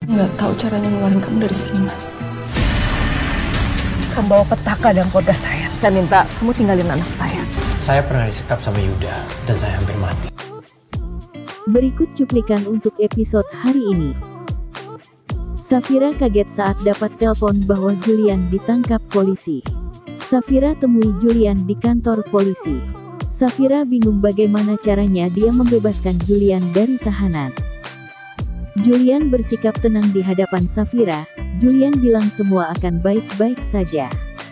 Nggak tahu caranya ngeluarin kamu dari sini, Mas. Kamu bawa petaka dan kodas saya. Saya minta kamu tinggalin anak saya. Saya pernah disekap sama Yuda dan saya hampir mati. Berikut cuplikan untuk episode hari ini. Safira kaget saat dapat telepon bahwa Julian ditangkap polisi. Safira temui Julian di kantor polisi. Safira bingung bagaimana caranya dia membebaskan Julian dari tahanan. Julian bersikap tenang di hadapan Safira. Julian bilang semua akan baik-baik saja.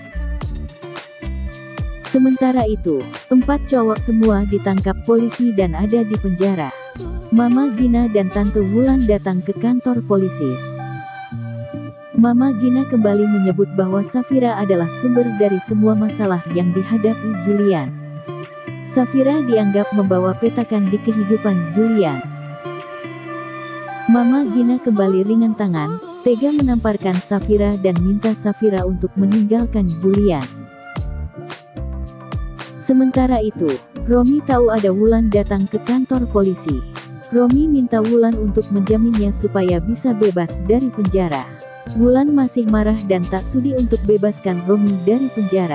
Sementara itu, 4 cowok semua ditangkap polisi dan ada di penjara. Mama Gina dan Tante Wulan datang ke kantor polisi. Mama Gina kembali menyebut bahwa Safira adalah sumber dari semua masalah yang dihadapi Julian. Safira dianggap membawa petakan di kehidupan Julian. Mama Gina kembali ringan tangan, tega menamparkan Safira dan minta Safira untuk meninggalkan Julian. Sementara itu, Romi tahu ada Wulan datang ke kantor polisi. Romi minta Wulan untuk menjaminnya supaya bisa bebas dari penjara. Wulan masih marah dan tak sudi untuk bebaskan Romi dari penjara.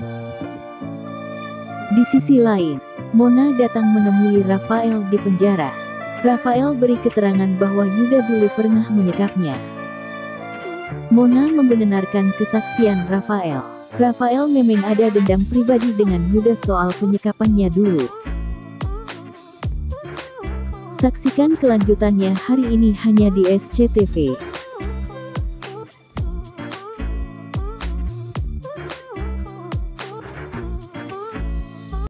Di sisi lain, Mona datang menemui Rafael di penjara. Rafael beri keterangan bahwa Yuda dulu pernah menyekapnya. Mona membenarkan kesaksian Rafael. Rafael memang ada dendam pribadi dengan Yuda soal penyekapannya dulu. Saksikan kelanjutannya hari ini hanya di SCTV.